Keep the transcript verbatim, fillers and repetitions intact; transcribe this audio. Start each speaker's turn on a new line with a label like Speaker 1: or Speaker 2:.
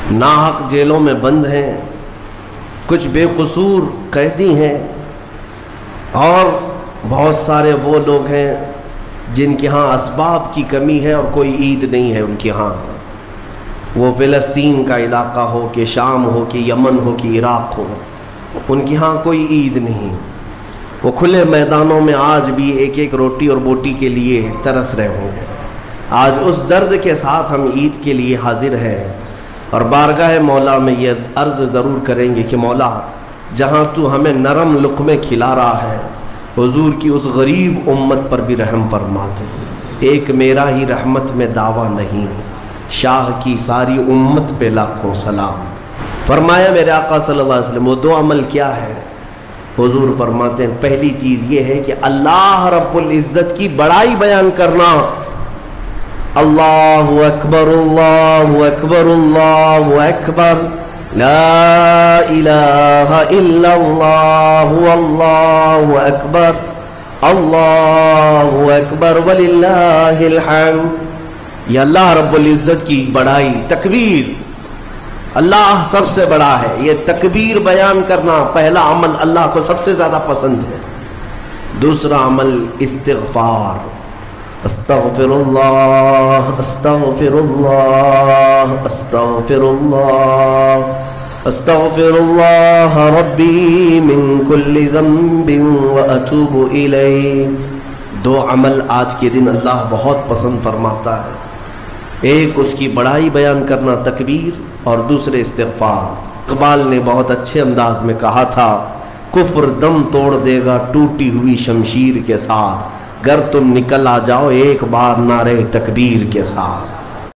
Speaker 1: ناحق جیلوں میں بند ہیں، کچھ بے قصور قیدی ہیں، اور بہت سارے وہ لوگ ہیں جن کے ہاں اسباب کی کمی ہے اور کوئی عید نہیں ہے ان کے ہاں۔ وہ فلسطین کا علاقہ ہو کہ شام ہو کہ یمن ہو کہ عراق ہو، ان کے ہاں کوئی عید نہیں۔ وہ کھلے میدانوں میں آج بھی ایک ایک روٹی اور بوٹی کے لیے ترس رہے ہوں گے۔ آج اس درد کے ساتھ ہم عید کے لیے حاضر ہیں اور بارگاہ مولا میں یہ عرض ضرور کریں گے کہ مولا، جہاں تو ہمیں نرم لقمے کھلا رہا ہے، حضور کی اس غریب امت پر بھی رحم فرما دے۔ ایک میرا ہی رحمت میں دعویٰ نہیں، شاہ کی ساری امت پہ لاکھوں سلام۔ فرمایا میرے آقا صلی اللہ علیہ وسلم وہ دو عمل کیا ہے؟ حضور فرماتے ہیں پہلی چیز یہ ہے کہ اللہ رب العزت کی بڑائی بیان کرنا۔ اللہ اکبر اللہ اکبر اللہ اکبر، لا الہ الا اللہ واللہ اکبر، اللہ اکبر وللہ الحمد۔ یہ اللہ رب العزت کی بڑائی، تکبیر، اللہ سب سے بڑا ہے، یہ تکبیر بیان کرنا پہلا عمل اللہ کو سب سے زیادہ پسند ہے۔ دوسرا عمل استغفار، استغفر اللہ استغفر اللہ استغفر اللہ استغفر اللہ ربی من کل ذنب واتوب الیہ۔ دو عمل آج کے دن اللہ بہت پسند فرماتا ہے، ایک اس کی بڑائی بیان کرنا تکبیر، اور دوسرے استغفار۔ اقبال نے بہت اچھے انداز میں کہا تھا، کفر دم توڑ دے گا ٹوٹی ہوئی شمشیر کے ساتھ، گر تم نکل آ جاؤ ایک بار نعرے تکبیر کے ساتھ۔